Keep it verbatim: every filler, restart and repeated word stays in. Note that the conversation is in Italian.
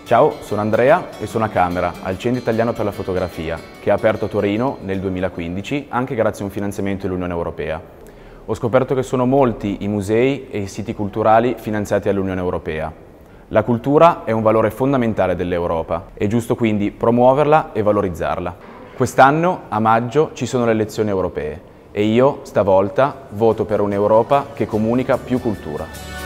Ciao, sono Andrea e sono a Camera, al Centro Italiano per la Fotografia, che ha aperto a Torino nel duemilaquindici anche grazie a un finanziamento dell'Unione Europea. Ho scoperto che sono molti i musei e i siti culturali finanziati dall'Unione Europea. La cultura è un valore fondamentale dell'Europa, è giusto quindi promuoverla e valorizzarla. Quest'anno, a maggio, ci sono le elezioni europee e io, stavolta, voto per un'Europa che comunica più cultura.